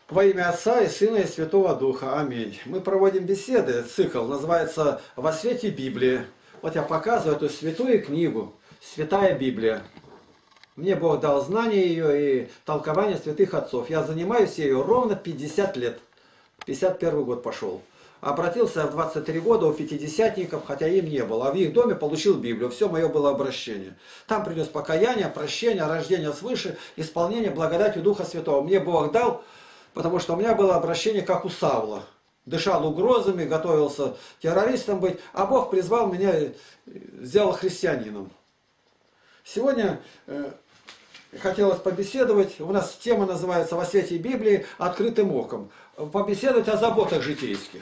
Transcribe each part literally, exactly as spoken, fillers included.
Во имя Отца и Сына и Святого Духа. Аминь. Мы проводим беседы, цикл, называется «Во свете Библии». Вот я показываю эту святую книгу, Святая Библия. Мне Бог дал знание ее и толкование святых отцов. Я занимаюсь ею ровно пятьдесят лет. пятьдесят первый год пошел. Обратился я в двадцать три года у пятидесятников, хотя им не было. А в их доме получил Библию. Все мое было обращение. Там принес покаяние, прощение, рождение свыше, исполнение благодатью Духа Святого. Мне Бог дал, потому что у меня было обращение, как у Савла. Дышал угрозами, готовился террористом быть, а Бог призвал меня, сделал христианином. Сегодня э, хотелось побеседовать, у нас тема называется «Во свете Библии открытым оком». Побеседовать о заботах житейских.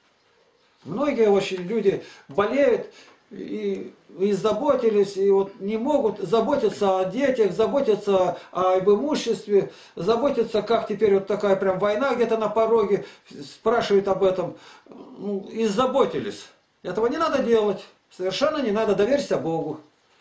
Многие очень люди болеют и, и заботились, и вот не могут заботиться о детях, заботиться об имуществе, заботиться, как теперь вот такая прям война где-то на пороге, спрашивают об этом, ну, и заботились. Этого не надо делать, совершенно не надо, доверься Богу.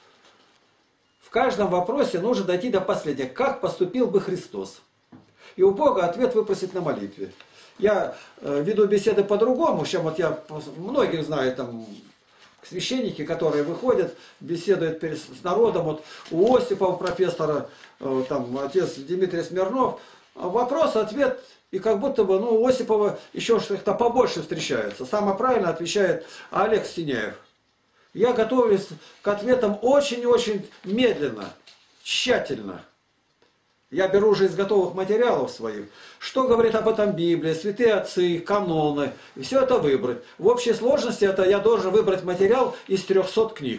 В каждом вопросе нужно дойти до последнего, как поступил бы Христос. И у Бога ответ выпросить на молитве. Я э, веду беседы по-другому, чем вот я, многих знаю, там, священники, которые выходят, беседуют перед, с народом, вот у Осипова профессора, э, там, отец Дмитрий Смирнов, вопрос, ответ, и как будто бы, ну, у Осипова еще что-то побольше встречается. Самое правильно отвечает Олег Синяев. Я готовлюсь к ответам очень-очень медленно, тщательно. Я беру уже из готовых материалов своих. Что говорит об этом Библия, святые отцы, каноны. И все это выбрать. В общей сложности это я должен выбрать материал из трёхсот книг.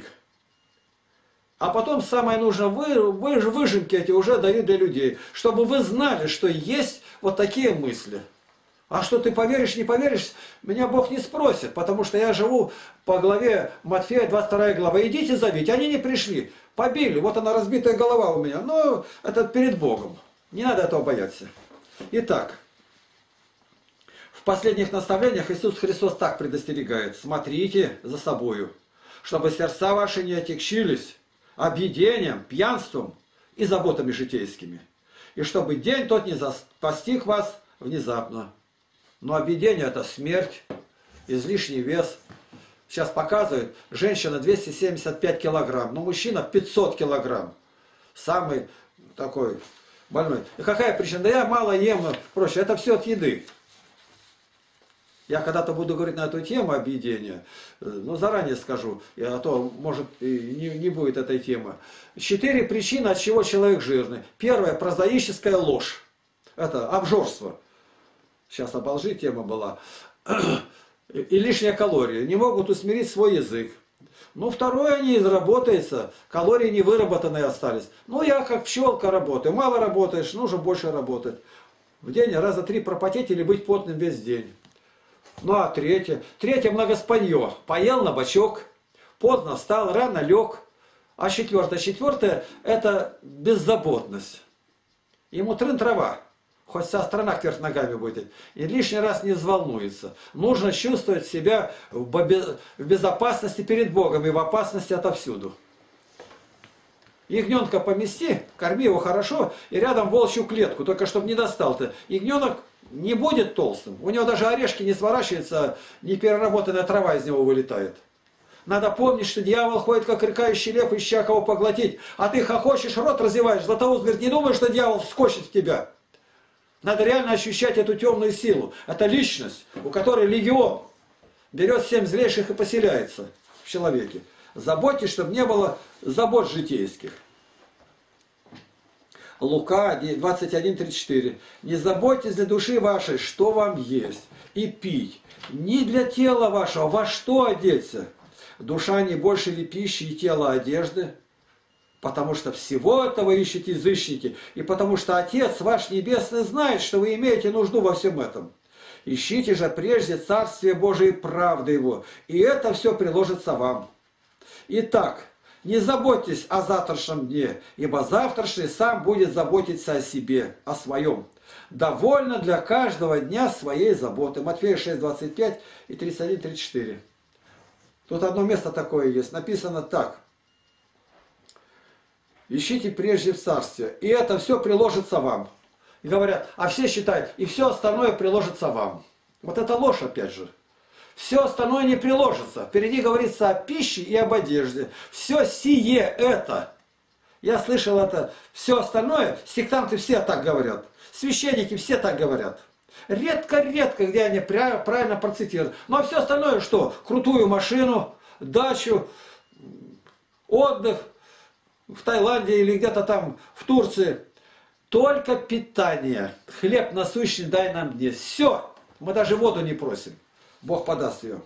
А потом самое нужное, вы, вы, выжимки эти уже даю для людей. Чтобы вы знали, что есть вот такие мысли. А что ты поверишь, не поверишь, меня Бог не спросит. Потому что я живу по главе Матфея, двадцать вторая глава. Идите зовите. Они не пришли. Побили. Вот она, разбитая голова у меня. Но это перед Богом. Не надо этого бояться. Итак. В последних наставлениях Иисус Христос так предостерегает. Смотрите за собою, чтобы сердца ваши не отягчились объедением, пьянством и заботами житейскими. И чтобы день тот не постиг вас внезапно. Но объедение – это смерть, излишний вес. Сейчас показывают, женщина двести семьдесят пять килограмм, но мужчина пятьсот килограмм. Самый такой больной. И какая причина? Да я мало ем, проще. Это все от еды. Я когда-то буду говорить на эту тему объедения, но заранее скажу, а то, может, и не, не будет этой темы. Четыре причины, от чего человек жирный. Первая – прозаическая ложь. Это обжорство. Сейчас об лжи тема была. И лишняя калория. Не могут усмирить свой язык. Ну, второе, не изработается. Калории не выработанные остались. Ну, я как пчелка работаю. Мало работаешь, нужно больше работать. В день раза три пропотеть или быть потным весь день. Ну, а третье? Третье многоспанье. Поел на бочок, поздно встал, рано лег. А четвертое? Четвертое – это беззаботность. Ему трын-трава. Хоть вся страна кверх ногами будет. И лишний раз не взволнуется. Нужно чувствовать себя в безопасности перед Богом и в опасности отовсюду. Ягненка помести, корми его хорошо, и рядом волчью клетку, только чтобы не достал ты. Ягненок не будет толстым. У него даже орешки не сворачиваются, непереработанная трава из него вылетает. Надо помнить, что дьявол ходит, как рыкающий лев, ища кого поглотить. А ты хохочешь, рот разеваешь. Златоуст говорит, не думай, что дьявол вскочит в тебя. Надо реально ощущать эту темную силу. Это личность, у которой легион берет семь злейших и поселяется в человеке. Заботьтесь, чтобы не было забот житейских. Лука двадцать один тридцать четыре. Не заботьтесь для души вашей, что вам есть и пить. Не для тела вашего, во что одеться. Душа не больше ли пищи и тело одежды? Потому что всего этого ищете язычники, и потому что Отец ваш Небесный знает, что вы имеете нужду во всем этом. Ищите же прежде Царствие Божие и правды Его, и это все приложится вам. Итак, не заботьтесь о завтрашнем дне, ибо завтрашний сам будет заботиться о себе, о своем. Довольно для каждого дня своей заботы. Матфея шесть двадцать пять и тридцать один тридцать четыре. Тут одно место такое есть, написано так. Ищите прежде в царстве, и это все приложится вам. И говорят, а все считают, и все остальное приложится вам. Вот это ложь опять же. Все остальное не приложится. Впереди говорится о пище и об одежде. Все сие это. Я слышал это. Все остальное, сектанты все так говорят. Священники все так говорят. Редко-редко, где они правильно процитируют. Но все остальное что? Крутую машину, дачу, отдых в Таиланде или где-то там в Турции. Только питание. Хлеб насущный дай нам днесь. Все. Мы даже воду не просим. Бог подаст ее.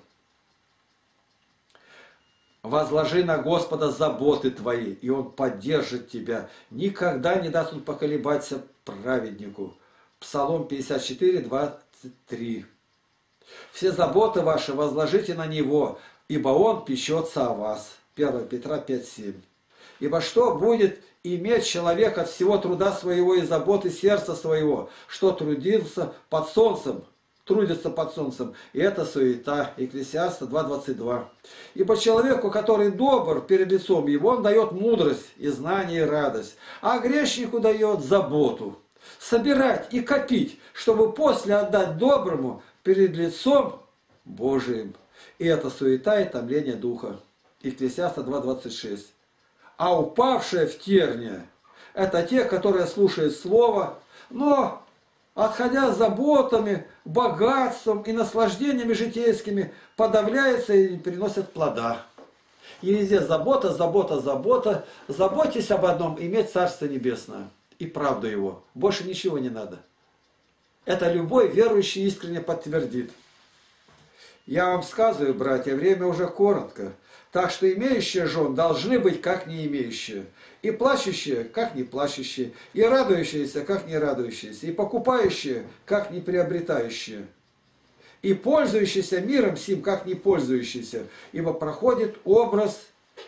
Возложи на Господа заботы твои, и Он поддержит тебя. Никогда не даст Он поколебаться праведнику. Псалом пятьдесят четыре, двадцать три. Все заботы ваши возложите на Него, ибо Он печется о вас. первое Петра пять, семь. Ибо что будет иметь человек от всего труда своего и заботы сердца своего, что трудился под солнцем, трудится под солнцем, и это суета. Екклесиаста два, двадцать два. Ибо человеку, который добр перед лицом его, он дает мудрость и знание и радость, а грешнику дает заботу. Собирать и копить, чтобы после отдать доброму перед лицом Божиим. И это суета и томление духа. Екклесиаста два, двадцать шесть. А упавшие в терния – это те, которые слушают слово, но, отходя с заботами, богатством и наслаждениями житейскими, подавляются и не приносят плода. И везде забота, забота, забота. Заботьтесь об одном – иметь Царство Небесное и правду Его. Больше ничего не надо. Это любой верующий искренне подтвердит. Я вам сказываю, братья, время уже коротко. Так что имеющие жен должны быть как не имеющие. И плачущие, как не плачущие. И радующиеся, как не радующиеся. И покупающие, как не приобретающие. И пользующиеся миром сим, как не пользующиеся. Ибо проходит образ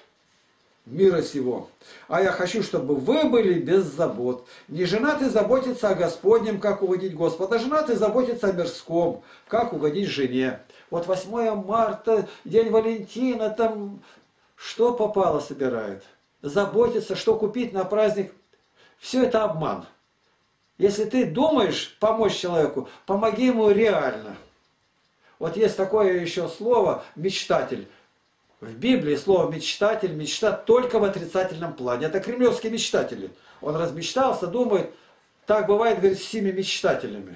мира сего. А я хочу, чтобы вы были без забот. Не женатый заботится о Господнем, как угодить Господу, а женатый заботится о мирском, как угодить жене. Вот восьмое марта, День Валентина, там что попало собирает. Заботится, что купить на праздник. Все это обман. Если ты думаешь помочь человеку, помоги ему реально. Вот есть такое еще слово «мечтатель». В Библии слово «мечтатель» мечта только в отрицательном плане. Это кремлевские мечтатели. Он размечтался, думает, так бывает, говорит, с всеми мечтателями.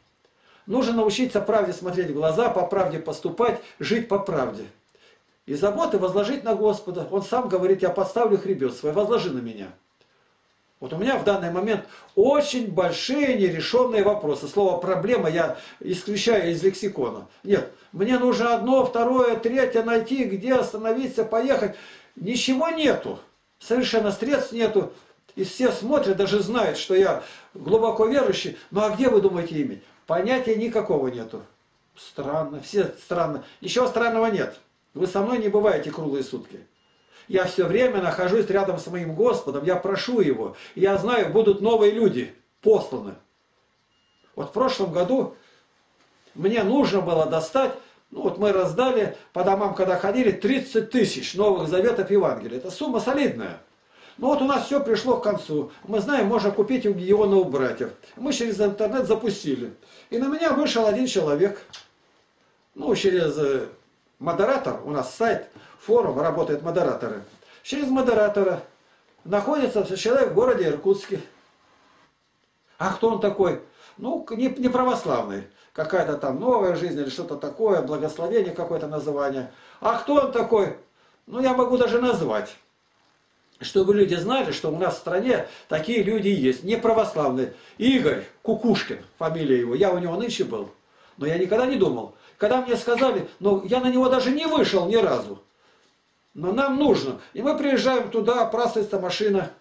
Нужно научиться правде смотреть в глаза, по правде поступать, жить по правде. И заботы возложить на Господа. Он сам говорит, я подставлю хребет свой, возложи на меня. Вот у меня в данный момент очень большие нерешенные вопросы. Слово «проблема» я исключаю из лексикона. Нет, мне нужно одно, второе, третье найти, где остановиться, поехать. Ничего нету. Совершенно средств нету. И все смотрят, даже знают, что я глубоко верующий. Ну а где вы думаете иметь? Понятия никакого нету. Странно, все странно. Ничего странного нет. Вы со мной не бываете круглые сутки. Я все время нахожусь рядом с моим Господом, я прошу Его. И я знаю, будут новые люди посланы. Вот в прошлом году мне нужно было достать, ну вот мы раздали по домам, когда ходили, тридцать тысяч новых заветов Евангелия. Это сумма солидная. Ну вот у нас все пришло к концу. Мы знаем, можно купить у Гедеона у братьев. Мы через интернет запустили. И на меня вышел один человек. Ну, через модератор, у нас сайт, форум, работают модераторы. Через модератора находится человек в городе Иркутске. А кто он такой? Ну, не, не православный. Какая-то там новая жизнь или что-то такое, благословение какое-то название. А кто он такой? Ну, я могу даже назвать. Чтобы люди знали, что у нас в стране такие люди есть, не православные. Игорь Кукушкин, фамилия его, я у него нынче был. Но я никогда не думал. Когда мне сказали, ну я на него даже не вышел ни разу. Но нам нужно. И мы приезжаем туда, опрашивается машина.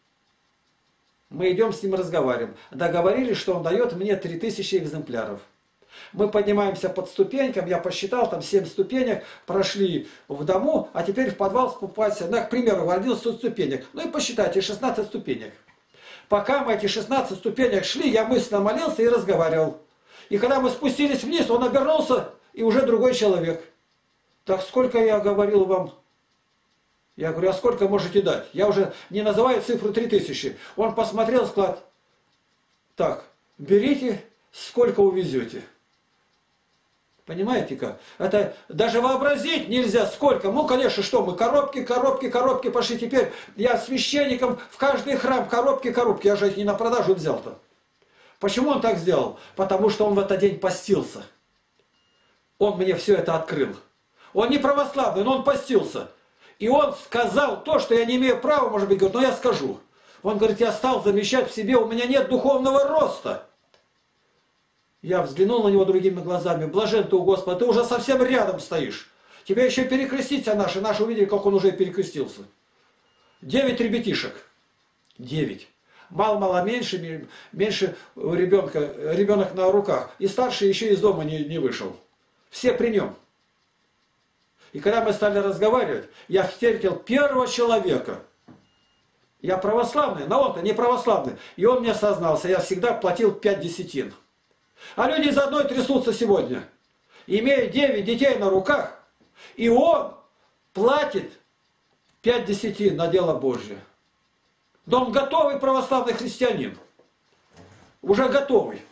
Мы идем с ним разговариваем. Договорились, что он дает мне три тысячи экземпляров. Мы поднимаемся под ступенькам, я посчитал, там семь ступенек, прошли в дому, а теперь в подвал спускаться, ну, к примеру, одиннадцать ступенек. Ну и посчитайте, шестнадцать ступенек. Пока мы эти шестнадцать ступенек шли, я мысленно молился и разговаривал. И когда мы спустились вниз, он обернулся, и уже другой человек. Так сколько я говорил вам? Я говорю, а сколько можете дать? Я уже не называю цифру три тысячи. Он посмотрел, сказал, так, берите, сколько увезете. Понимаете как? Это даже вообразить нельзя сколько. Ну, конечно, что мы, коробки, коробки, коробки пошли. Теперь я священником в каждый храм коробки, коробки. Я же их не на продажу взял-то. Почему он так сделал? Потому что он в этот день постился. Он мне все это открыл. Он не православный, но он постился. И он сказал то, что я не имею права, может быть, говорит, но я скажу. Он говорит, я стал замечать в себе, у меня нет духовного роста. Я взглянул на него другими глазами. Блажен ты у Господа, ты уже совсем рядом стоишь. Тебя еще перекреститься наши. Наши увидели, как он уже перекрестился. Девять ребятишек. Девять. Мало-мало меньше, меньше ребенка, ребенок на руках. И старший еще из дома не, не вышел. Все при нем. И когда мы стали разговаривать, я встретил первого человека. Я православный, но он-то не православный. И он мне сознался, я всегда платил пять десятин. А люди из одной трясутся сегодня, имея девять детей на руках, и он платит пять десятин на дело Божье. Да он готовый православный христианин. Уже готовый.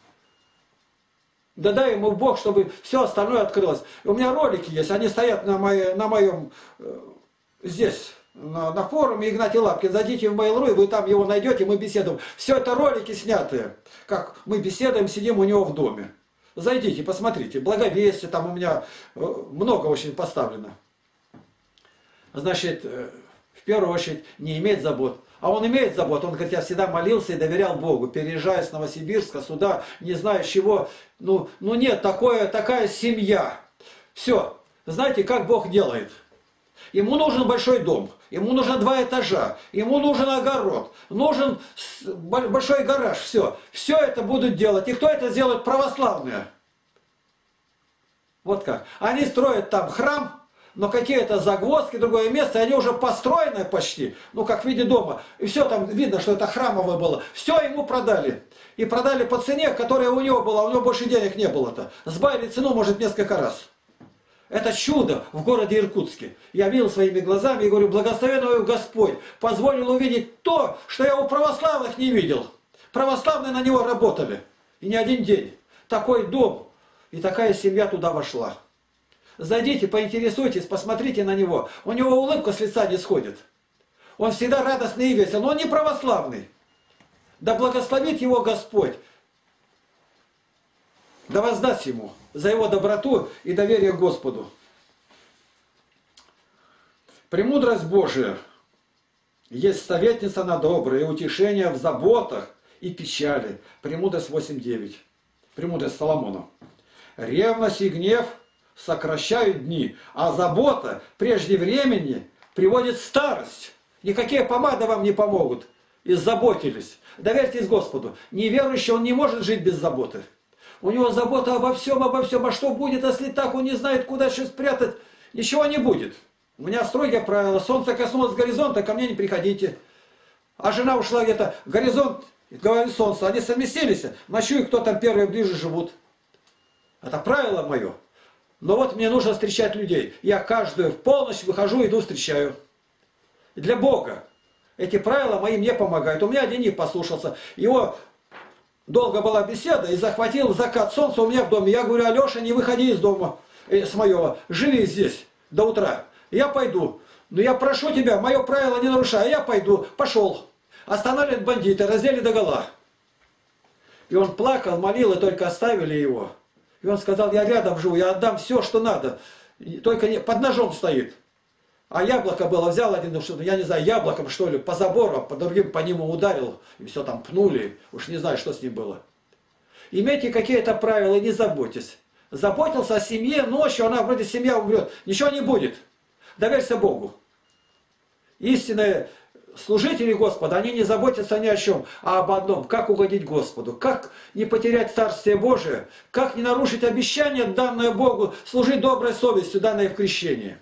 Да дай ему Бог, чтобы все остальное открылось. У меня ролики есть, они стоят на, моей, на моем, э, здесь, на, на форуме Игнатий Лапкин. Зайдите в Mail.ru, и вы там его найдете, мы беседуем. Все это ролики снятые, как мы беседуем, сидим у него в доме. Зайдите, посмотрите. Благовестие, там у меня много очень поставлено. Значит, в первую очередь, не иметь забот. А он имеет забот. Он говорит, я всегда молился и доверял Богу. Переезжая с Новосибирска сюда, не знаю чего. Ну, ну нет, такое, такая семья. Все. Знаете, как Бог делает? Ему нужен большой дом. Ему нужно два этажа. Ему нужен огород. Нужен большой гараж. Все. Все это будут делать. И кто это сделает? Православные. Вот как. Они строят там храм. Но какие-то загвоздки, другое место, они уже построены почти, ну как в виде дома. И все там видно, что это храмовое было. Все ему продали. И продали по цене, которая у него была, у него больше денег не было-то. Сбавили цену, может, несколько раз. Это чудо в городе Иркутске. Я видел своими глазами и говорю, благословенный Господь позволил увидеть то, что я у православных не видел. Православные на него работали. И не один день. Такой дом и такая семья туда вошла. Зайдите, поинтересуйтесь, посмотрите на него. У него улыбка с лица не сходит. Он всегда радостный и весел, но он не православный. Да благословит его Господь. Да воздаст ему за его доброту и доверие к Господу. Премудрость Божия есть советница на доброе и утешение в заботах и печали. Премудрость восемь девять. Премудрость Соломона. Ревность и гнев сокращают дни, а забота прежде времени приводит старость. Никакие помады вам не помогут. И заботились. Доверьтесь Господу. Неверующий, он не может жить без заботы. У него забота обо всем, обо всем. А что будет, если так? Он не знает, куда еще спрятать. Ничего не будет. У меня строгое правило. Солнце коснулось горизонта, ко мне не приходите. А жена ушла где-то. Горизонт, говорит солнце. Они совместились. Ночую, кто там первые ближе живут. Это правило мое. Но вот мне нужно встречать людей. Я каждую в полночь выхожу, иду, встречаю. Для Бога. Эти правила мои мне помогают. У меня один не послушался. Его долго была беседа и захватил закат солнца у меня в доме. Я говорю, Алеша, не выходи из дома, э, с моего. Живи здесь до утра. Я пойду. Но я прошу тебя, мое правило не нарушай. Я пойду. Пошел. Останавливают бандиты, раздели догола. И он плакал, молил, и только оставили его. И он сказал, я рядом живу, я отдам все, что надо. Только не, под ножом стоит. А яблоко было, взял один, что я не знаю, яблоком что ли, по забору, по другим по нему ударил. И все там пнули. Уж не знаю, что с ним было. Имейте какие-то правила, не заботьтесь. Заботился о семье, ночью она вроде семья умрет. Ничего не будет. Доверься Богу. Истинные служители Господа, они не заботятся ни о чем, а об одном, как угодить Господу, как не потерять Царствие Божие, как не нарушить обещание, данное Богу, служить доброй совестью, данное в крещении.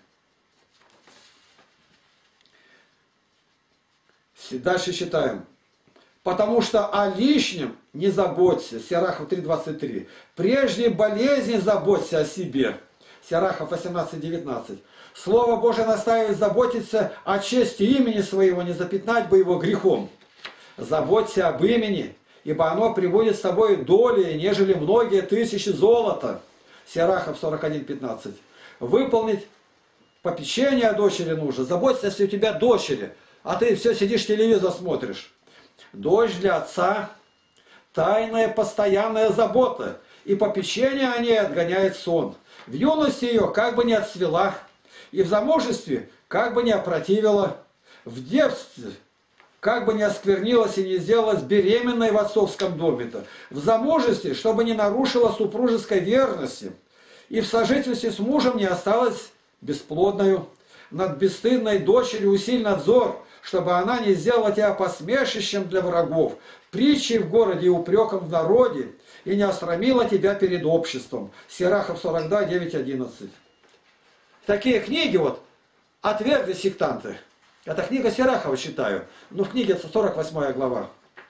Дальше читаем. Потому что о лишнем не заботься. Сирахов три двадцать три. Прежде болезни заботься о себе. Сирахов восемнадцать девятнадцать. Слово Божие наставит заботиться о чести имени своего, не запятнать бы его грехом. Заботься об имени ибо оно приводит с собой доли, нежели многие тысячи золота. Сирахов сорок один пятнадцать. Выполнить попечение о дочери нужно. Заботься, если у тебя дочери, а ты все сидишь, телевизор смотришь. Дочь для отца – тайная постоянная забота, и попечение о ней отгоняет сон. В юности ее как бы не отцвела, и в замужестве как бы не опротивила, в детстве как бы не осквернилась и не сделалась беременной в отцовском доме-то, в замужестве, чтобы не нарушила супружеской верности, и в сожительстве с мужем не осталась бесплодною. Над бесстыдной дочерью усиль надзор, чтобы она не сделала тебя посмешищем для врагов, притчей в городе и упреком в народе, и не осрамила тебя перед обществом. Сирахов сорок два девять одиннадцать. Такие книги вот отвергли сектанты. Это книга Сирахова, читаю. Но в книге сорок восьмая глава.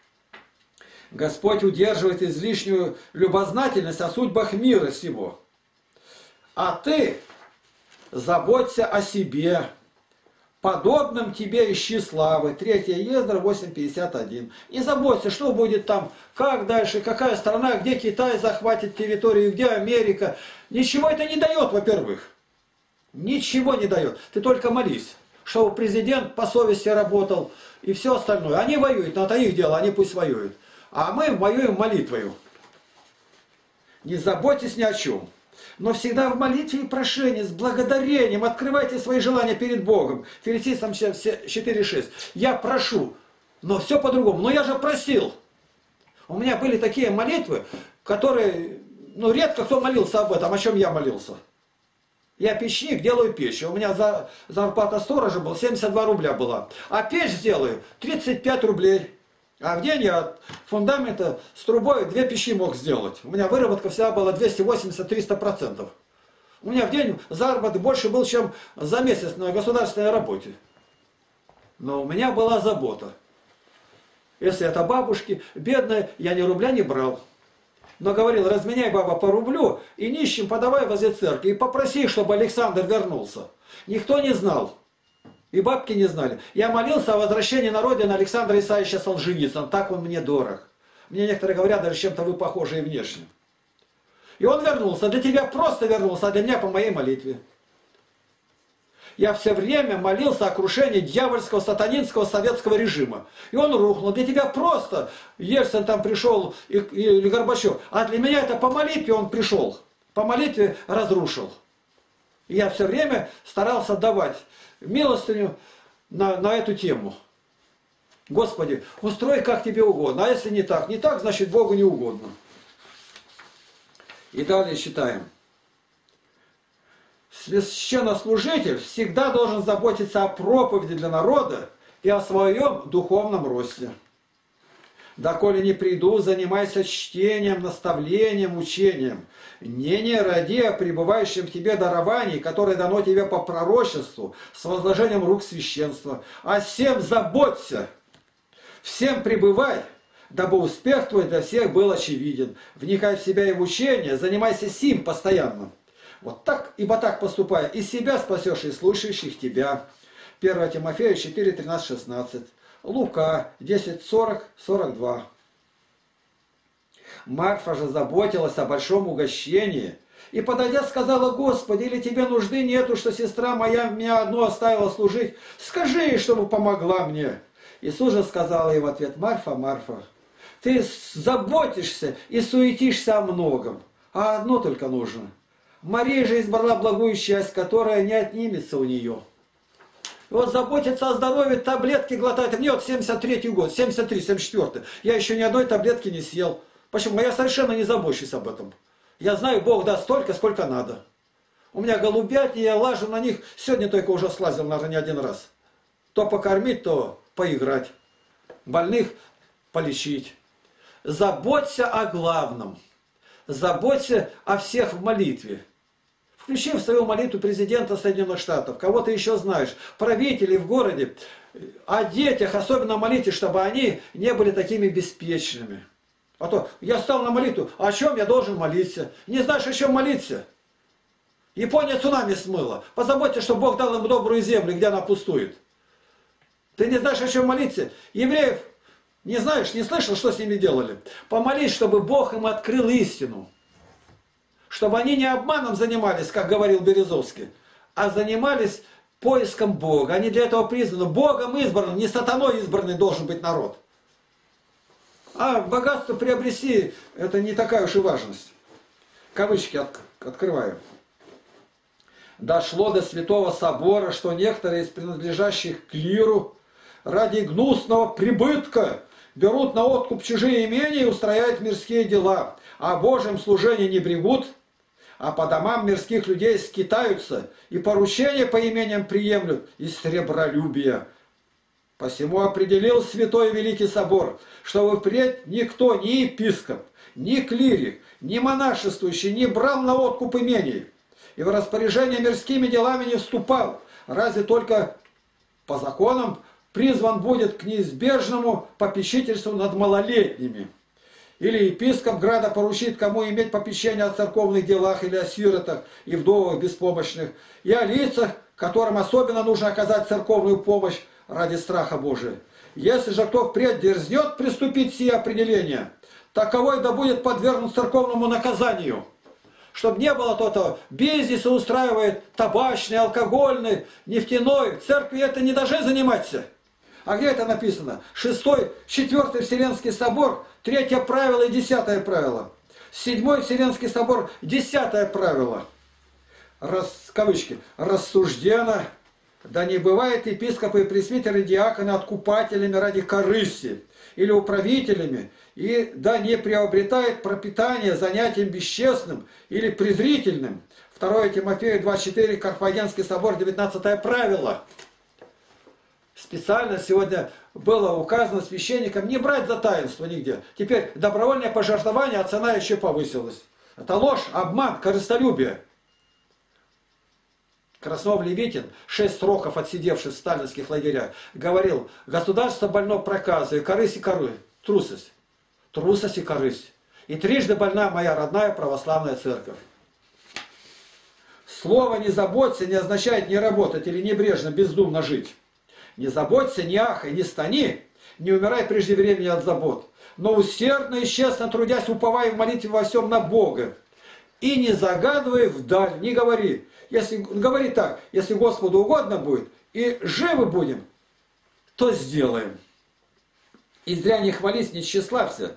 Господь удерживает излишнюю любознательность о судьбах мира сего. А ты заботься о себе. Подобным тебе ищи славы. третья Ездра восемь пятьдесят один. Не заботься, что будет там, как дальше, какая страна, где Китай захватит территорию, где Америка. Ничего это не дает, во-первых. Ничего не дает. Ты только молись, чтобы президент по совести работал и все остальное. Они воюют, но это их дело, они пусть воюют. А мы воюем молитвою. Не заботьтесь ни о чем. Но всегда в молитве и прошении, с благодарением открывайте свои желания перед Богом. Филиппийцам четыре шесть. Я прошу, но все по-другому. Но я же просил. У меня были такие молитвы, которые, ну, редко кто молился об этом, о чем я молился. Я печник, делаю печь. У меня за, зарплата сторожа была, семьдесят два рубля была. А печь сделаю тридцать пять рублей. А в день я от фундамента с трубой две печи мог сделать. У меня выработка всегда была двести восемьдесят — триста процентов. У меня в день заработок больше был, чем за месяц на государственной работе. Но у меня была забота. Если это бабушки, бедные, я ни рубля не брал. Но говорил, разменяй, баба, по рублю, и нищим подавай возле церкви, и попроси, чтобы Александр вернулся. Никто не знал. И бабки не знали. Я молился о возвращении на родину Александра Исаевича Солженицына. Так он мне дорог. Мне некоторые говорят, даже чем-то вы похожи и внешне. И он вернулся. Для тебя просто вернулся, а для меня по моей молитве. Я все время молился о крушении дьявольского, сатанинского, советского режима. И он рухнул. Для тебя просто Ельцин там пришел, и, и, или Горбачев. А для меня это по молитве он пришел. По молитве разрушил. И я все время старался давать милостыню на, на эту тему. Господи, устрой как тебе угодно. А если не так? Не так, значит Богу не угодно. И далее читаем. Священнослужитель всегда должен заботиться о проповеди для народа и о своем духовном росте. Доколе не приду, занимайся чтением, наставлением, учением. Не не ради о пребывающем в тебе даровании, которое дано тебе по пророчеству, с возложением рук священства. А всем заботься, всем пребывай, дабы успех твой для всех был очевиден. Вникай в себя и в учение, занимайся сим постоянно. Вот так, ибо так поступая, и себя спасешь, и слушающих тебя. первое Тимофея четыре тринадцать шестнадцать. Лука десять сорок сорок два. Марфа же заботилась о большом угощении и, подойдя, сказала: Господи, или тебе нужды нету, что сестра моя меня одну оставила служить? Скажи ей, чтобы помогла мне. Иисус же сказал ей в ответ: Марфа, Марфа, ты заботишься и суетишься о многом, а одно только нужно. Мария же избрала благую часть, которая не отнимется у нее. И вот заботиться о здоровье, таблетки глотать. Мне вот семьдесят третий год, семьдесят три семьдесят четыре. Я еще ни одной таблетки не съел. Почему? Я совершенно не забочусь об этом. Я знаю, Бог даст столько, сколько надо. У меня голубятни, я лажу на них. Сегодня только уже слазил, наверное, не один раз. То покормить, то поиграть. Больных полечить. Заботься о главном. Заботься о всех в молитве. Включи в свою молитву президента Соединенных Штатов, кого ты еще знаешь, правителей в городе, о детях особенно молитесь, чтобы они не были такими беспечными. А то я стал на молитву, а о чем я должен молиться? Не знаешь, о чем молиться? Япония цунами смыла. Позаботься, чтобы Бог дал им добрую землю, где она пустует. Ты не знаешь, о чем молиться? Евреев Не знаешь, не слышал, что с ними делали? Помолись, чтобы Бог им открыл истину. Чтобы они не обманом занимались, как говорил Березовский, а занимались поиском Бога. Они для этого призваны. Богом избранным, не сатаной избранный должен быть народ. А богатство приобрести, это не такая уж и важность. Кавычки от, открываю. Дошло до Святого Собора, что некоторые из принадлежащих клиру ради гнусного прибытка берут на откуп чужие имения и устрояют мирские дела, а Божьем служении не брегут, а по домам мирских людей скитаются и поручения по имениям приемлют из сребролюбия. Посему определил Святой Великий Собор, чтобы впредь никто, ни епископ, ни клирик, ни монашествующий не брал на откуп имений и в распоряжение мирскими делами не вступал, разве только по законам призван будет к неизбежному попечительству над малолетними. Или епископ града поручит, кому иметь попечение о церковных делах или о сиротах и вдовах беспомощных, и о лицах, которым особенно нужно оказать церковную помощь ради страха Божия. Если же кто впредь дерзнет приступить сие определение, таковой да будет подвергнут церковному наказанию. Чтобы не было то-то, бизнеса устраивает табачный, алкогольный, нефтяной. В церкви это не должны заниматься. А где это написано? Шестой, четвертый Вселенский собор, третье правило и десятое правило. Седьмой Вселенский собор, десятое правило. Рас, кавычки. Рассуждено, да не бывает епископы и пресвитеры диаконы откупателями ради корысти или управителями, и да не приобретает пропитание занятием бесчестным или презрительным. второе Тимофею два четыре, Карфагенский собор, девятнадцатое правило. Специально сегодня было указано священникам не брать за таинство нигде. Теперь добровольное пожертвование, а цена еще повысилась. Это ложь, обман, корыстолюбие. Краснов-Левитин, шесть сроков отсидевший в сталинских лагерях, говорил: государство больно проказой, корысть и коры, трусость. Трусость и корысть. И трижды больна моя родная православная церковь. Слово «не заботься» не означает не работать или небрежно, бездумно жить. Не заботься, не ахай, не стани, не умирай прежде времени от забот, но усердно и честно трудясь, уповай в молитве во всем на Бога. И не загадывай вдаль, не говори. Если, говори так: если Господу угодно будет, и живы будем, то сделаем. И зря не хвались, не тщеславься.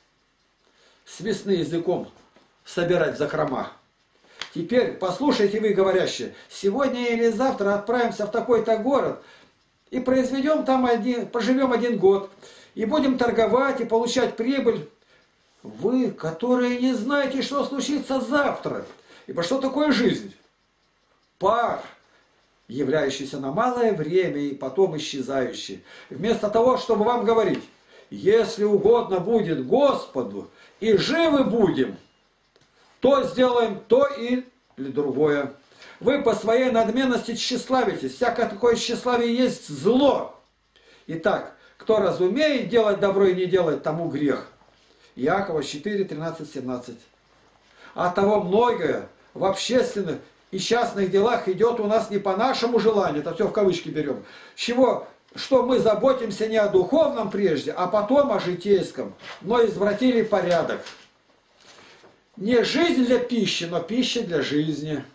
С весны языком собирать в закрома. Теперь послушайте вы, говорящие, сегодня или завтра отправимся в такой-то город и произведем там один, поживем один год, и будем торговать и получать прибыль. Вы, которые не знаете, что случится завтра, ибо что такое жизнь? Пар, являющийся на малое время и потом исчезающий. Вместо того, чтобы вам говорить: если угодно будет Господу, и живы будем, то сделаем то или другое. Вы по своей надменности тщеславитесь. Всякое такое тщеславие есть зло. Итак, кто разумеет делать добро и не делать, тому грех. Иакова четыре, тринадцать, семнадцать. А того многое в общественных и частных делах идет у нас не по нашему желанию, это все в кавычки берем. Чего? Что мы заботимся не о духовном прежде, а потом о житейском, но извратили порядок. Не жизнь для пищи, но пища для жизни.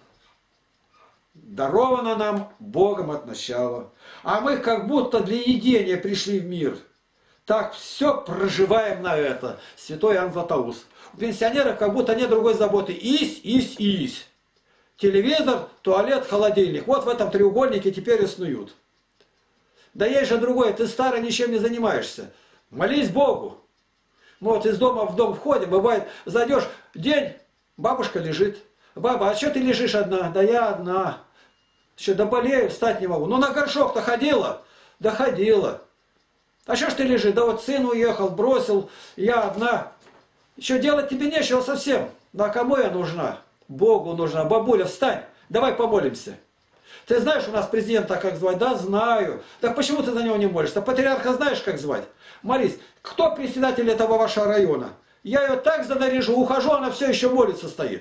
Даровано нам Богом от начала. А мы как будто для едения пришли в мир. Так все проживаем на это. Святой Иоанн Златоуст. У пенсионеров как будто нет другой заботы. Ись, ись, ись. Телевизор, туалет, холодильник. Вот в этом треугольнике теперь и снуют. Да есть же другое. Ты старый, ничем не занимаешься. Молись Богу. Мы вот из дома в дом входим. Бывает, зайдешь, день, бабушка лежит. Баба, а что ты лежишь одна? Да я одна. Что, да болею, встать не могу. Ну на горшок-то ходила? Да ходила. А что ж ты лежишь? Да вот сын уехал, бросил, я одна. Еще делать тебе нечего совсем. Ну а кому я нужна? Богу нужна. Бабуля, встань, давай помолимся. Ты знаешь, у нас президента как звать? Да, знаю. Так почему ты за него не молишься? Патриарха знаешь, как звать? Молись. Кто председатель этого вашего района? Я ее так занаряжу, ухожу, она все еще молится стоит.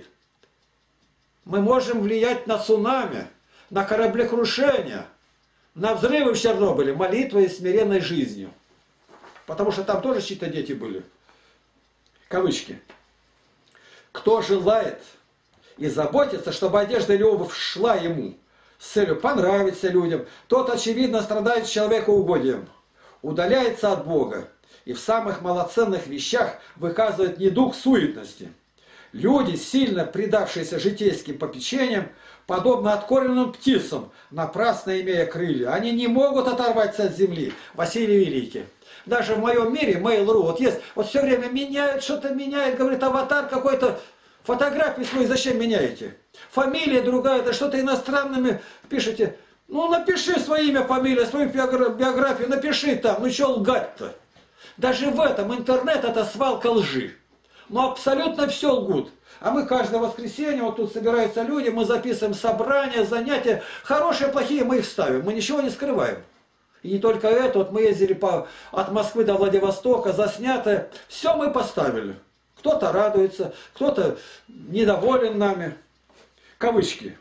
Мы можем влиять на цунами, на кораблекрушение, на взрывы в Чернобыле, молитвой и смиренной жизнью. потому что там тоже чьи-то дети были. Кавычки. Кто желает и заботится, чтобы одежда или обувь шла ему с целью понравиться людям, тот, очевидно, страдает человекоугодием, удаляется от Бога и в самых малоценных вещах выказывает недуг суетности. Люди, сильно предавшиеся житейским попечениям, подобно откормленным птицам, напрасно имея крылья, они не могут оторваться от земли. Василий Великий. Даже в моем мире, Mail.ru, вот есть, вот все время меняют, что-то меняют, говорит, аватар какой-то, фотографии свои зачем меняете? Фамилия другая, да что-то иностранными пишете. Ну, напиши свое имя, фамилия, свою биографию, напиши там, ну что лгать-то? Даже в этом интернет это свалка лжи. Ну, абсолютно все лгут. А мы каждое воскресенье, вот тут собираются люди, мы записываем собрания, занятия. Хорошие, плохие мы их ставим, мы ничего не скрываем. И не только это, вот мы ездили по, от Москвы до Владивостока, заснятое. Все мы поставили. Кто-то радуется, кто-то недоволен нами. Кавычки.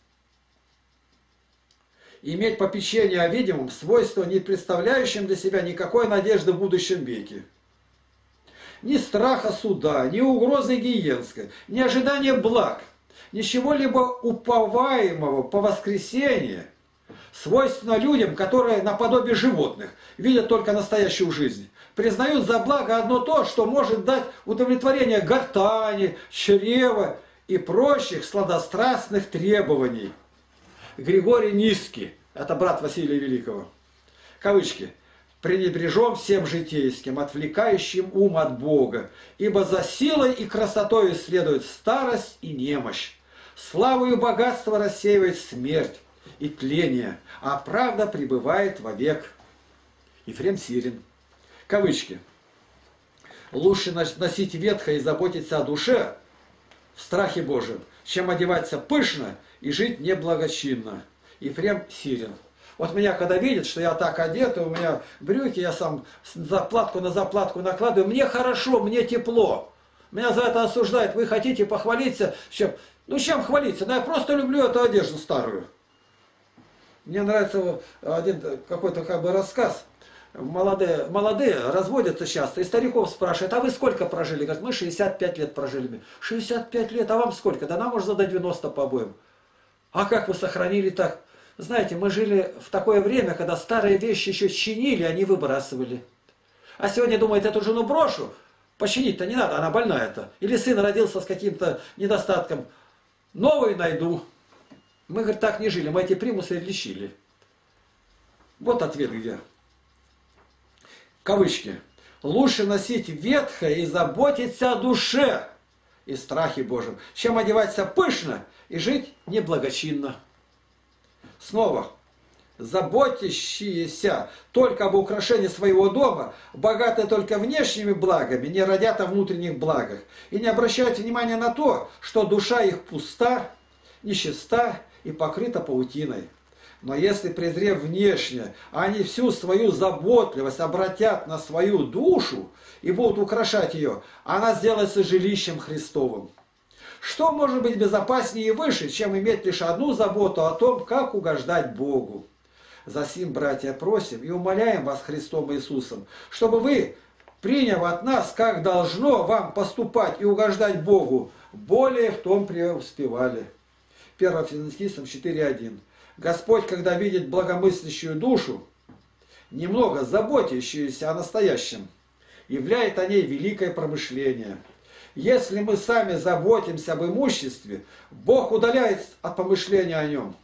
Иметь попечение о видимом, свойство, не представляющем для себя никакой надежды в будущем веке. Ни страха суда, ни угрозы гиенской, ни ожидания благ, ничего-либо уповаемого по воскресенье, свойственно людям, которые наподобие животных, видят только настоящую жизнь, признают за благо одно то, что может дать удовлетворение гортани, чрева и прочих сладострастных требований. Григорий Низкий, это брат Василия Великого, кавычки, пренебрежем всем житейским, отвлекающим ум от Бога, ибо за силой и красотой следует старость и немощь. Славу и богатство рассеивает смерть и тление, а правда пребывает вовек. Ефрем Сирин. Кавычки. Лучше носить ветхое и заботиться о душе в страхе Божьем, чем одеваться пышно и жить неблагочинно. Ефрем Сирин. Вот меня когда видят, что я так одет, у меня брюки, я сам заплатку на заплатку накладываю, мне хорошо, мне тепло. Меня за это осуждают. Вы хотите похвалиться? Чем? Ну, чем хвалиться? Ну, я просто люблю эту одежду старую. Мне нравится один какой-то как бы рассказ. Молодые, молодые разводятся часто, и стариков спрашивают, а вы сколько прожили? Говорят, мы шестьдесят пять лет прожили. шестьдесят пять лет, а вам сколько? Да нам можно до девяноста побоим. А как вы сохранили так? Знаете, мы жили в такое время, когда старые вещи еще чинили, а не выбрасывали. А сегодня думает, эту жену брошу, починить-то не надо, она больная-то. Или сын родился с каким-то недостатком. Новый найду. Мы, говорит, так не жили, мы эти примусы лечили. Вот ответ где. Кавычки. Лучше носить ветхое и заботиться о душе и страхе Божьем, чем одеваться пышно и жить неблагочинно. Снова. Заботящиеся только об украшении своего дома, богатые только внешними благами, не родят о внутренних благах, и не обращают внимания на то, что душа их пуста, нечиста и покрыта паутиной. Но если, презрев внешне, они всю свою заботливость обратят на свою душу и будут украшать ее, она сделается жилищем Христовым. Что может быть безопаснее и выше, чем иметь лишь одну заботу о том, как угождать Богу? Засим, братья, просим и умоляем вас Христом Иисусом, чтобы вы, приняв от нас, как должно вам поступать и угождать Богу, более в том преуспевали. первое Фессалоникийцам четыре один. Господь, когда видит благомыслящую душу, немного заботящуюся о настоящем, являет о ней великое промышление. Если мы сами заботимся об имуществе, Бог удаляет от помышления о нем,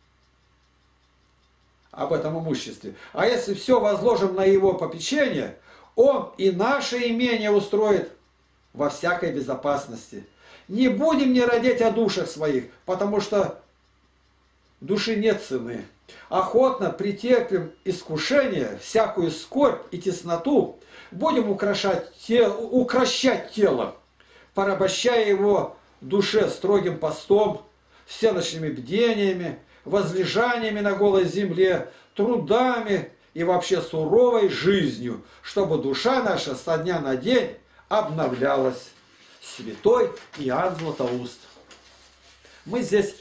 об этом имуществе. А если все возложим на его попечение, Он и наше имение устроит во всякой безопасности. Не будем не родить о душах своих, потому что души нет цены. Охотно претерпим искушение, всякую скорбь и тесноту, будем украшать тело, укращать тело, порабощая его душе строгим постом, всеночными бдениями, возлежаниями на голой земле, трудами и вообще суровой жизнью, чтобы душа наша со дня на день обновлялась. Святой Иоанн Златоуст. Мы здесь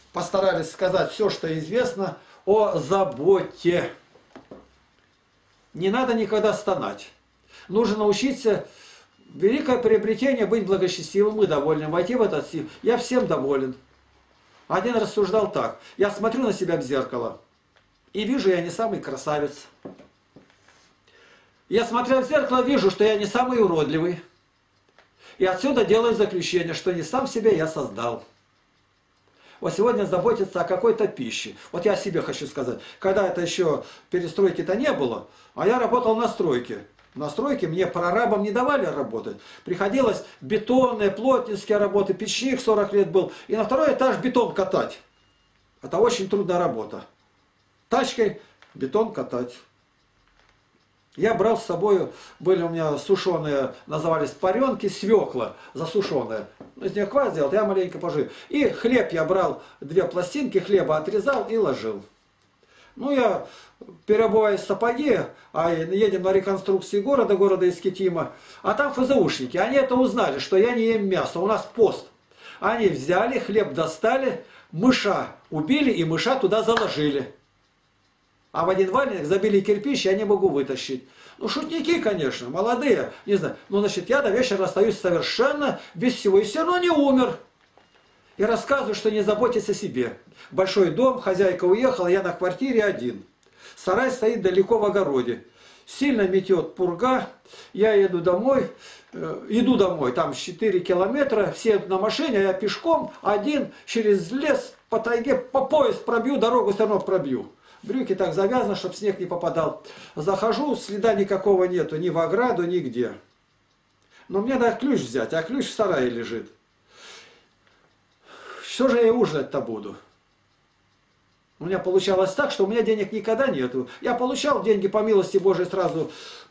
постарались сказать все, что известно о заботе. Не надо никогда стонать. Нужно научиться, великое приобретение, быть благочестивым и довольным, войти в этот стиль. Я всем доволен. Один рассуждал так. Я смотрю на себя в зеркало и вижу, я не самый красавец. Я, смотря в зеркало, вижу, что я не самый уродливый. И отсюда делаю заключение, что не сам себя я создал. Вот сегодня заботиться о какой-то пище. Вот я о себе хочу сказать. Когда это еще перестройки-то не было, а я работал на стройке. На стройке мне прорабам не давали работать. Приходилось бетонные, плотницкие работы, печник сорок лет был. И на второй этаж бетон катать. Это очень трудная работа. Тачкой бетон катать. Я брал с собой, были у меня сушеные, назывались паренки, свекла засушенные. Из них квас сделал, я маленько пожил. И хлеб я брал, две пластинки хлеба отрезал и ложил. Ну, я переобуваюсь в сапоги, а едем на реконструкции города, города Искитима. А там ФЗУшники, они это узнали, что я не ем мясо, у нас пост. Они взяли, хлеб достали, мыша убили и мыша туда заложили. А в один валенок забили кирпич, я не могу вытащить. Ну, шутники, конечно, молодые, не знаю. Ну, значит, я до вечера остаюсь совершенно без всего. И все равно не умер. И рассказываю, что не заботьтесь о себе. Большой дом, хозяйка уехала, я на квартире один. Сарай стоит далеко в огороде. Сильно метет пурга, я еду домой, э, иду домой, там четыре километра, все на машине, а я пешком, один, через лес, по тайге, по пояс пробью, дорогу все равно пробью. Брюки так завязаны, чтобы снег не попадал. Захожу, следа никакого нету, ни в ограду, нигде. Но мне надо ключ взять, а ключ в сарае лежит. Что же я ужинать-то буду? У меня получалось так, что у меня денег никогда нету. Я получал деньги по милости Божией сразу,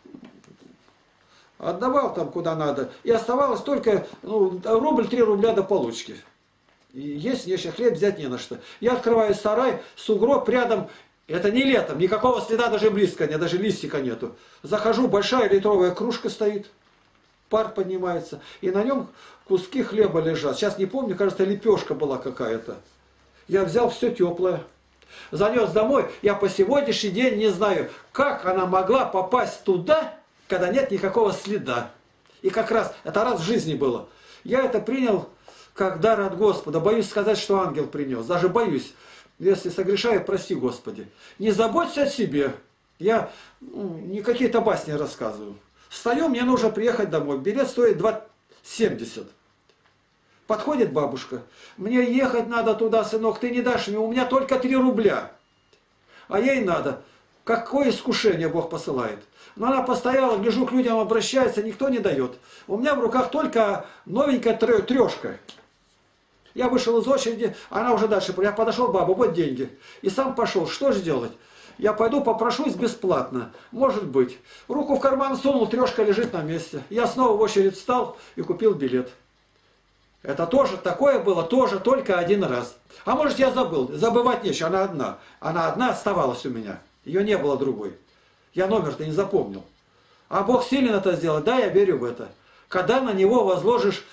отдавал там куда надо. И оставалось только ну, рубль, три рубля до получки. И есть нечего, хлеб взять не на что. Я открываю сарай, сугроб рядом. Это не летом, никакого следа даже близко нет, даже листика нету. Захожу, большая литровая кружка стоит, пар поднимается, и на нем куски хлеба лежат. Сейчас не помню, кажется, лепешка была какая-то. Я взял все теплое, занес домой. Я по сегодняшний день не знаю, как она могла попасть туда, когда нет никакого следа. И как раз, это раз в жизни было. Я это принял как дар от Господа. Боюсь сказать, что ангел принес, даже боюсь. Если согрешаю, прости, Господи. Не заботься о себе. Я ну, не какие-то басни рассказываю. Встаю, мне нужно приехать домой. Билет стоит два семьдесят. Подходит бабушка. Мне ехать надо туда, сынок, ты не дашь мне. У меня только три рубля. А ей надо. Какое искушение Бог посылает. Но она постояла, гляжу, к людям обращается, никто не дает. У меня в руках только новенькая трешка. Я вышел из очереди, она уже дальше. Я подошел, баба, вот деньги. И сам пошел. Что же делать? Я пойду попрошусь бесплатно. Может быть. Руку в карман сунул, трешка лежит на месте. Я снова в очередь встал и купил билет. Это тоже такое было, тоже только один раз. А может, я забыл. Забывать нечего, она одна. Она одна оставалась у меня. Ее не было другой. Я номер-то не запомнил. А Бог силен это сделать. Да, я верю в это. Когда на него возложишь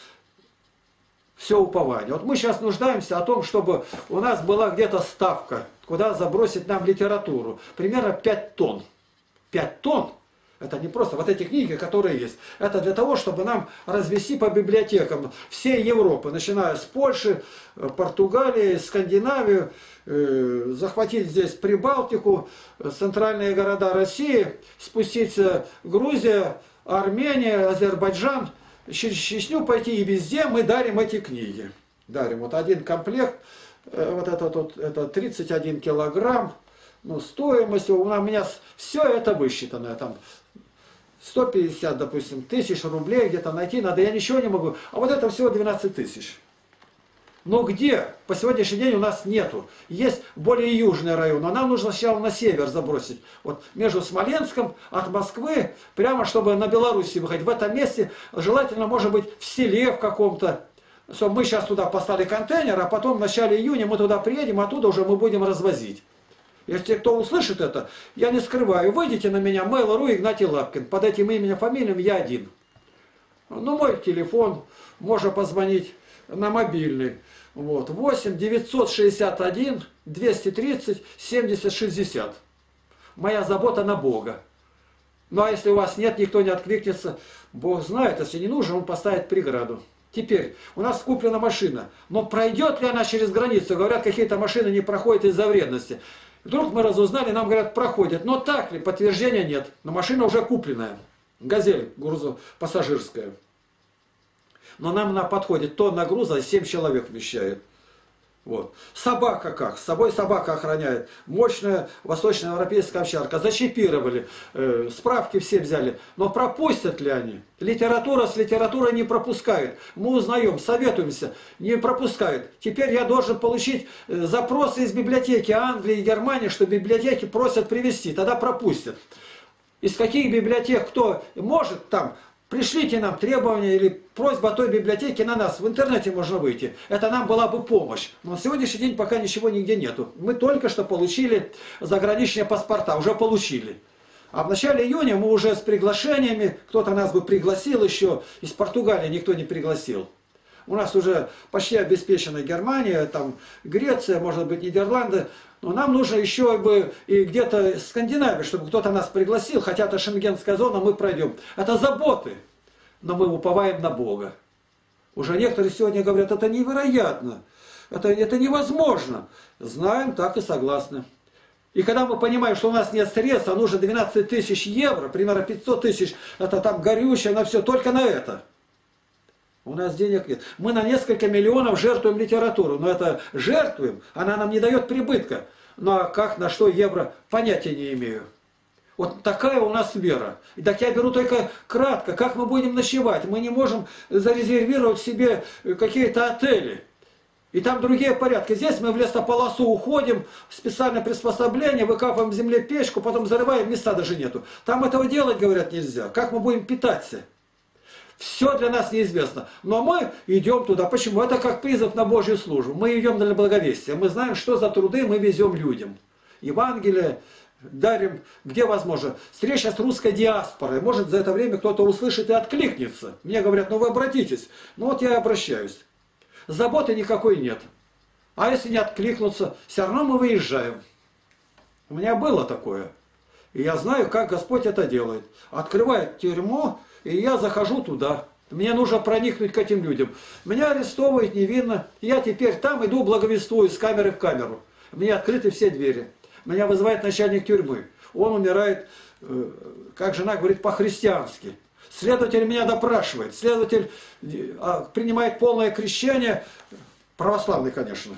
все упование. Вот мы сейчас нуждаемся о том, чтобы у нас была где-то ставка, куда забросить нам литературу. Примерно пять тонн. пять тонн. Это не просто вот эти книги, которые есть. Это для того, чтобы нам развести по библиотекам всей Европы, начиная с Польши, Португалии, Скандинавию, э, захватить здесь Прибалтику, центральные города России, спуститься Грузия, Армения, Азербайджан, через Чечню пойти, и везде мы дарим эти книги. Дарим. Вот один комплект, вот этот вот, это тридцать один килограмм, ну, стоимость, у меня все это высчитано, там сто пятьдесят, допустим, тысяч рублей где-то найти надо, я ничего не могу. А вот это всего двенадцать тысяч. Но где? По сегодняшний день у нас нету. Есть более южный район, а нам нужно сначала на север забросить. Вот между Смоленском, от Москвы, прямо чтобы на Беларуси выходить. В этом месте желательно, может быть, в селе в каком-то. Мы сейчас туда поставили контейнер, а потом в начале июня мы туда приедем, оттуда уже мы будем развозить. Если кто услышит это, я не скрываю, выйдите на меня, Mail.ru Игнатий Лапкин. Под этим именем, фамилием я один. Ну, мой телефон, можно позвонить на мобильный. Вот, восемь девятьсот шестьдесят один двести тридцать семьдесят шестьдесят. Моя забота на Бога. Ну а если у вас нет, никто не откликнется, Бог знает, если не нужен, Он поставит преграду. Теперь, у нас куплена машина, но пройдет ли она через границу? Говорят, какие-то машины не проходят из-за вредности. Вдруг мы разузнали, нам говорят, проходят. Но так ли? Подтверждения нет. Но машина уже купленная. Газель грузопассажирская. Но нам она подходит. Тонна груза семь человек вмещает. Вот. Собака как? С собой собака охраняет. Мощная восточноевропейская овчарка. Зачипировали. Э, справки все взяли. Но пропустят ли они? Литература с литературой не пропускает. Мы узнаем, советуемся. Не пропускают. Теперь я должен получить э, запросы из библиотеки Англии и Германии, что библиотеки просят привезти. Тогда пропустят. Из каких библиотек кто может там... Пришлите нам требования или просьба той библиотеки на нас. В интернете можно выйти. Это нам была бы помощь. Но на сегодняшний день пока ничего нигде нету. Мы только что получили заграничные паспорта. Уже получили. А в начале июня мы уже с приглашениями. Кто-то нас бы пригласил еще. Из Португалии никто не пригласил. У нас уже почти обеспечена Германия, там Греция, может быть Нидерланды. Но нам нужно еще бы и где-то Скандинавия, чтобы кто-то нас пригласил, хотя это шенгенская зона, мы пройдем. Это заботы, но мы уповаем на Бога. Уже некоторые сегодня говорят, это невероятно, это, это невозможно. Знаем, так и согласны. И когда мы понимаем, что у нас нет средств, а нужно двенадцать тысяч евро, примерно пятьсот тысяч, это там горючее, на все, только на это. У нас денег нет. Мы на несколько миллионов жертвуем литературу. Но это жертвуем, она нам не дает прибытка. Ну а как, на что евро, понятия не имею. Вот такая у нас вера. И так я беру только кратко, как мы будем ночевать. Мы не можем зарезервировать себе какие-то отели. И там другие порядки. Здесь мы в лесополосу уходим, специальное приспособление, выкапываем в земле печку, потом зарываем, места даже нету. Там этого делать, говорят, нельзя. Как мы будем питаться? Все для нас неизвестно. Но мы идем туда. Почему? Это как призыв на Божью службу. Мы идем для благовестия. Мы знаем, что за труды мы везем людям. Евангелие дарим, где возможно. Встреча с русской диаспорой. Может, за это время кто-то услышит и откликнется. Мне говорят, ну вы обратитесь. Ну вот я и обращаюсь. Заботы никакой нет. А если не откликнуться, все равно мы выезжаем. У меня было такое. И я знаю, как Господь это делает. Открывает тюрьму, и я захожу туда. Мне нужно проникнуть к этим людям. Меня арестовывают невинно. Я теперь там иду, благовествую с камеры в камеру. Мне открыты все двери. Меня вызывает начальник тюрьмы. Он умирает, как жена говорит, по-христиански. Следователь меня допрашивает. Следователь принимает полное крещение. Православный, конечно.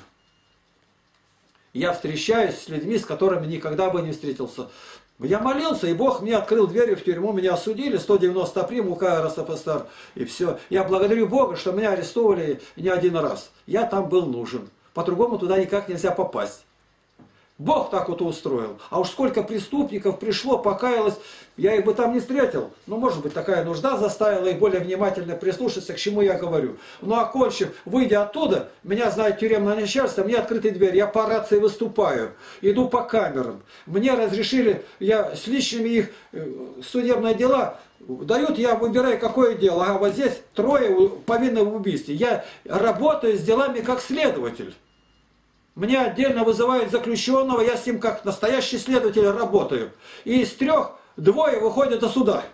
Я встречаюсь с людьми, с которыми никогда бы не встретился. Я молился, и Бог мне открыл двери в тюрьму, меня осудили, сто девяносто три, УК РСФСР, и все. Я благодарю Бога, что меня арестовали не один раз. Я там был нужен. По-другому туда никак нельзя попасть. Бог так вот устроил. А уж сколько преступников пришло, покаялось, я их бы там не встретил. Ну, может быть, такая нужда заставила их более внимательно прислушаться, к чему я говорю. Но окончив, выйдя оттуда, меня знает тюремное начальство, мне открыты двери, я по рации выступаю, иду по камерам. Мне разрешили, я с личными их судебные дела дают, я выбираю, какое дело. А вот здесь трое повинны в убийстве. Я работаю с делами как следователь. Мне отдельно вызывают заключенного, я с ним как настоящий следователь работаю. И из трех двое выходят до суда.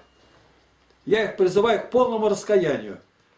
Я их призываю к полному раскаянию.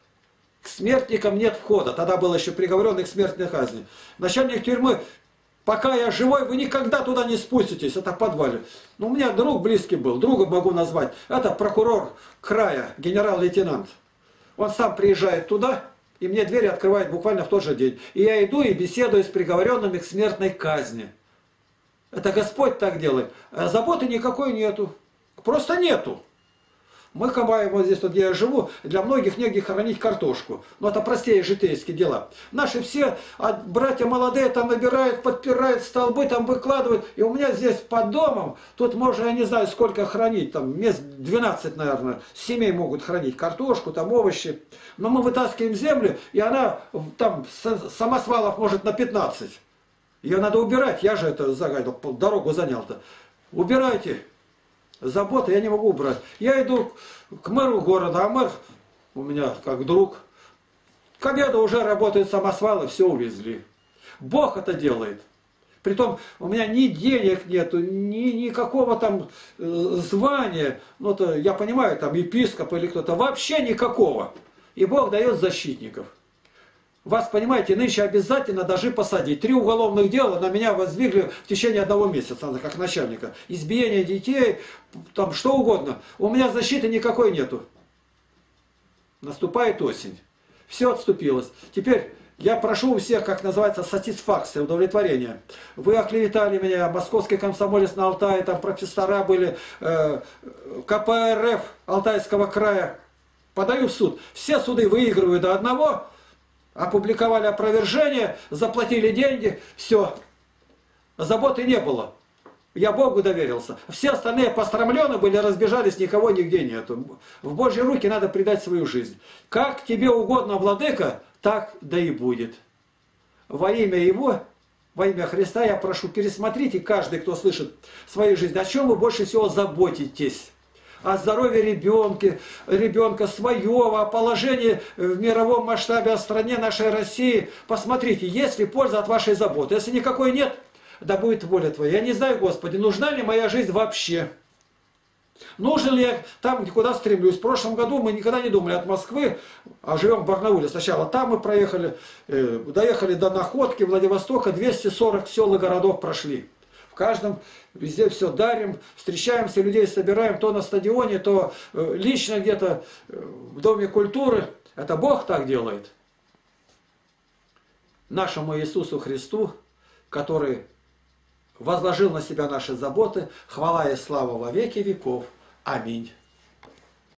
К смертникам нет входа. Тогда был еще приговоренный к смертной казни. Начальник тюрьмы, пока я живой, вы никогда туда не спуститесь. Это в подвале. Но у меня друг близкий был, друга могу назвать. Это прокурор края, генерал-лейтенант. Он сам приезжает туда. И мне двери открывают буквально в тот же день. И я иду и беседую с приговоренными к смертной казни. Это Господь так делает. А заботы никакой нету. Просто нету. Мы копаем вот здесь, вот, где я живу, для многих негде хранить картошку. Но это простые житейские дела. Наши все а братья молодые там набирают, подпирают столбы, там выкладывают. И у меня здесь под домом, тут можно, я не знаю, сколько хранить, там мест двенадцать, наверное, семей могут хранить картошку, там овощи. Но мы вытаскиваем землю, и она там самосвалов может на пятнадцать. Ее надо убирать, я же это загадил, дорогу занял-то. Убирайте. Заботы я не могу убрать. Я иду к мэру города, а мэр у меня как друг. К обеду уже работают самосвалы, все увезли. Бог это делает. Притом у меня ни денег нету, ни никакого там э, звания. Ну, то, я понимаю, там епископ или кто-то. Вообще никакого. И Бог дает защитников. Вас, понимаете, нынче обязательно даже посадить. Три уголовных дела на меня воздвигли в течение одного месяца, как начальника. Избиение детей, там что угодно. У меня защиты никакой нету. Наступает осень. Все отступилось. Теперь я прошу у всех, как называется, сатисфакция, удовлетворение. Вы оклеветали меня, московский комсомолец на Алтае, там профессора были, э, ка пэ эр эф Алтайского края. Подаю в суд. Все суды выигрываю до одного. Опубликовали опровержение, заплатили деньги, все. Заботы не было. Я Богу доверился. Все остальные пострамлены были, разбежались, никого нигде нету. В Божьи руки надо предать свою жизнь. Как тебе угодно, владыка, так да и будет. Во имя Его, во имя Христа я прошу, пересмотрите каждый, кто слышит свою жизнь. О чем вы больше всего заботитесь? О здоровье ребенка, ребенка своего, о положении в мировом масштабе, о стране нашей России. Посмотрите, есть ли польза от вашей заботы. Если никакой нет, да будет воля Твоя. Я не знаю, Господи, нужна ли моя жизнь вообще? Нужен ли я там, куда стремлюсь? В прошлом году мы никогда не думали от Москвы, а живем в Барнауле. Сначала там мы проехали, э, доехали до Находки, Владивостока, двести сорок сел и городов прошли. В каждом, везде все дарим, встречаемся, людей собираем, то на стадионе, то лично где-то в Доме культуры. Это Бог так делает. Нашему Иисусу Христу, который возложил на себя наши заботы, хвала и слава во веки веков. Аминь.